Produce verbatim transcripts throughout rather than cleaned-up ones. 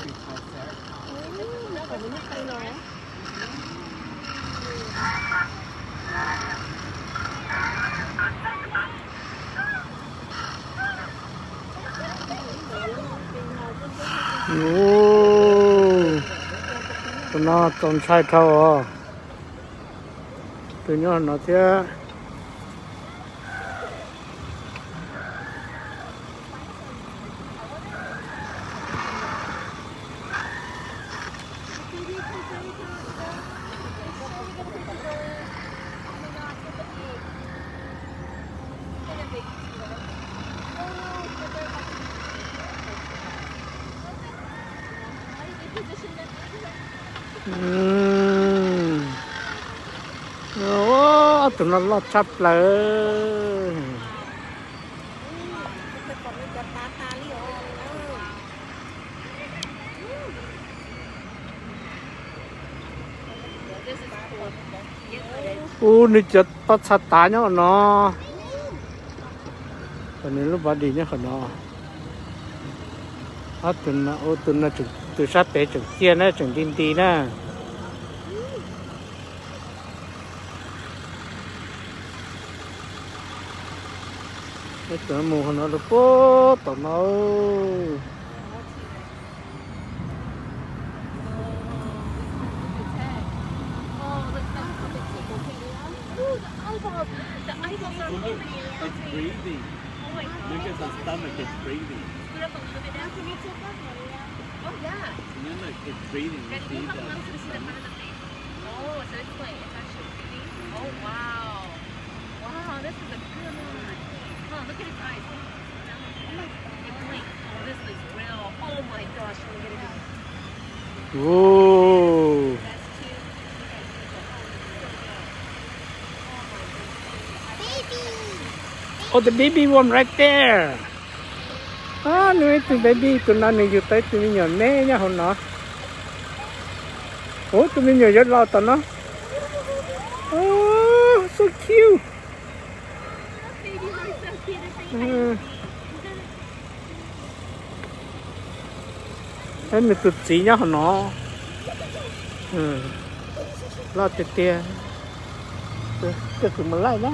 còn những cây nào á ô tụi nó trồng sai thâu à tụi nó nó thế ừm ô tụi nó lót chắp lại u ni chật bắt sát tá nhá nó còn nếu lúc bắt đi nhá còn nó à tụi nó ô tụi nó chừng từ sát bé chừng kia nó chừng tin tì nè cái tụi mù nó được bố tụi nó It's breathing. Look at the stomach, it's breathing. Oh yeah. And then look, it's breathing. You see the stomach? Oh, so it's like it's actually breathing. Oh wow. Wow, this is a good one. Oh, look at its eyes. It blinks. Oh, this is real. Oh my gosh, let me get it. Whoa. Oh, the baby one right there. Ah, nuôi tụi baby tụi nó này tới tụi mình nhỏ mẹ nhá hôm nó. Oh, tụi mình nhỏ rất lo tụi nó. Oh, so cute. Uh. Thế mình tụt gì nhá hôm nó. Ừ. Lo tê tê. Cái tụi mình lại đó.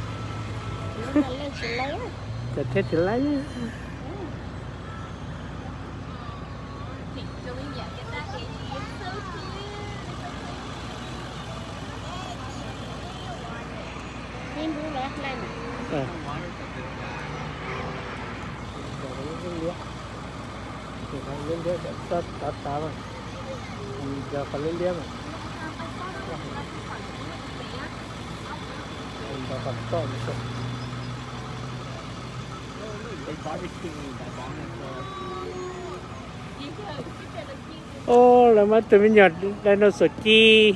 Cái thế thì lấy nhá. Ờ. Lên đĩa tắt tắt tắt rồi. Giờ phải lên đĩa rồi. Giờ phải to một chút. Ô, là mà tụi mình nhặt dinosaur chi.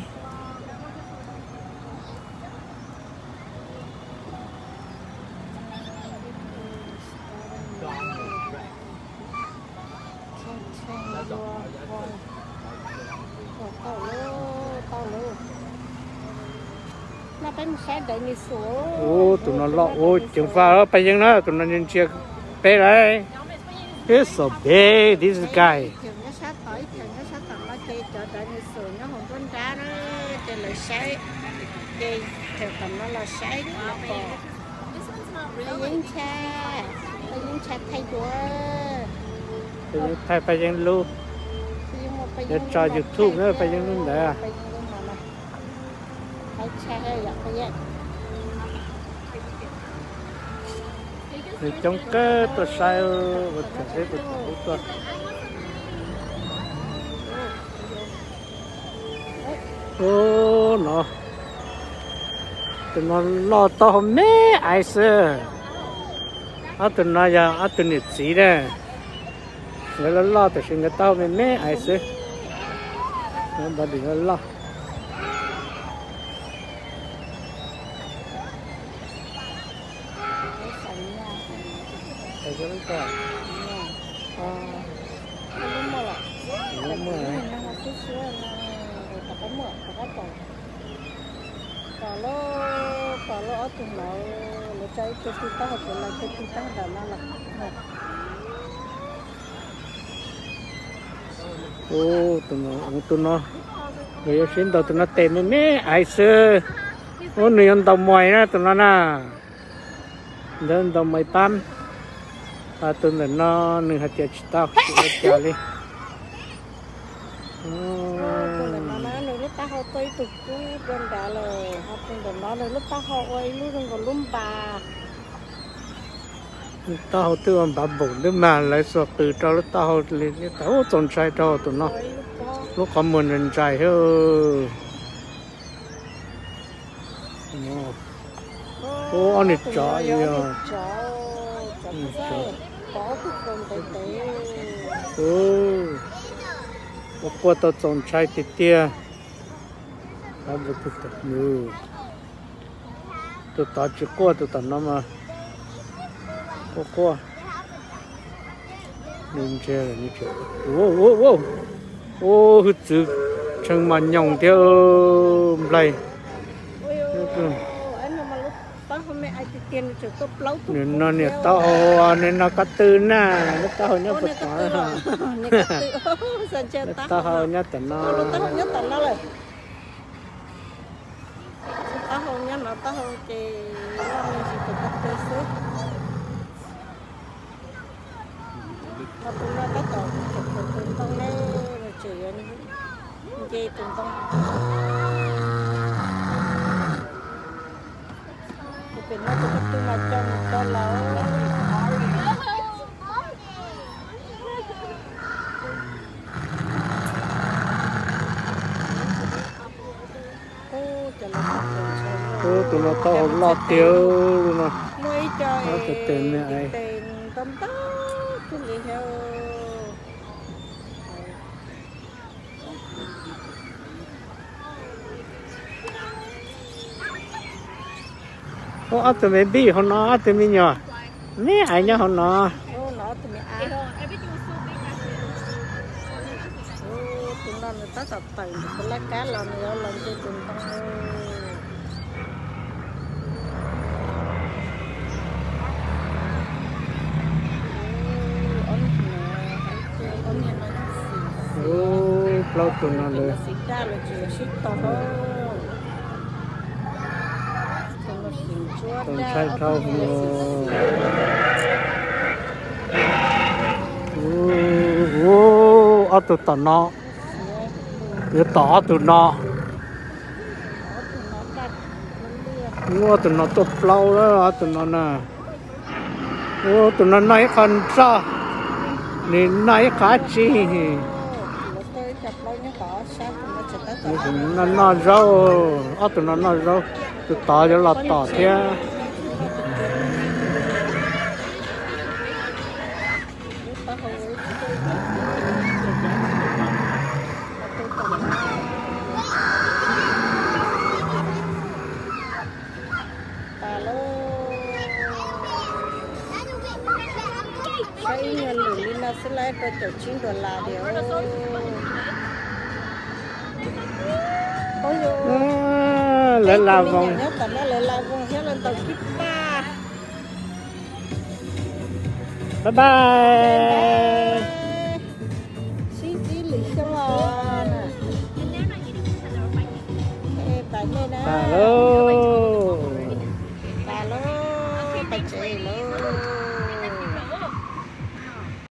nó bên xe đẩy đi xuống. Ô, tụi nó lọ, ô, chúng pha ở bây giờ nó, tụi nó nhìn chiếc bé đấy. It's so big, this guy. Trường nó sát tới, trường nó sát tầng nó chơi trở đẩy đi xuống, nó không con ra nó chơi lại xe, chơi trường tầm nó là xe nó còn. Bây giờ cha, bây giờ cha thay đuôi. Bây giờ thay bây giờ luôn. Để cho YouTube nữa bây giờ luôn đấy. Thay cha vậy bây giờ. Thì trong cái tôi sai vật thể vật của tôi. Ô nó, tụi nó lo to mẹ ai sợ, à tụi nó giờ à tụi nó gì đấy, người nó lo tụi sinh cái tao mẹ mẹ ai sợ, nó bắt đi nó lo. Cái đó có. À. Nó mơ là. Nó mơ. Nó xíu xíu là tập cái mơ, tập cái còn. Còn nó còn nó ở tụi nó nó chơi cái thứ tao học là cái thứ tao đã nó là. ô tụi nó ông tụi nó người xin đầu tụi nó tên mấy mấy ai xưa ô người ăn tàu mồi đó tụi nó nè đơn tàu mồi pan à tụi nó nó nửa hạt chè tao chè đi lúc ta họ tới tụt cú bên đó là họ từng đồn nó lúc ta họ quay lúc đừng có lúm bà tao tư ông bà bụng đứa mà lại sọt từ cho lúc tao lên cái tao tròn trai cho tụi nó lúc có muốn人trai hết ô anh đi chó gì à có thức con tới tới ô qua tao tròn trai tiệt tiệt tao được tụt tụt nhiều tụt tao chỉ qua tụt tao nó mà qua qua nên chơi là như chơi ô ô ô ô hụt chữ chân mà nhồng theo này nên nó nè tao nên nó cắt tư na nó tao nhớ bật quá tao nhớ tận nó tao nhớ tận nóเลยtao không nhớ nó tao không thì nó chỉ tự cắt tư xứ nó tụi nó cắt tao tụi tụi tao lấy rồi chửi anh gì tụi tao tụi nó tụi tụi nó trong tao lâu ô tụi nó tao lo tiêu luôn mà nuôi trời nó tự tiền này tiền tôm tóc cái gì theo ô ở tụi mình bị họ nó ở tụi mình nhỏ mấy ai nhá họ nó ô nó tụi mình ăn ô tụi nó người ta tập tẩy tụi lá cá làm nhiều làm cho tụi nó ô lâu tụi nó rồi xịt ra là chỉ là xịt to hơn tụi sai thâu ô ô ở tụi tụi nó cái tỏ tụi nó ô tụi nó tụt lâu đó tụi nó nè ô tụi nó nói con sao nên nói cá chi nó nó rau ở tụi nó nó rau tụi tỏ cho là tỏ thế cái nhân lực lên nó sẽ lấy cái chỗ chín đô la điều à, lại là vòng nhớ tận nó lại là vòng hết lên tàu kíp ba bye bye xí xí lì cho lo nè tại đây nè alo alo bà chị luôn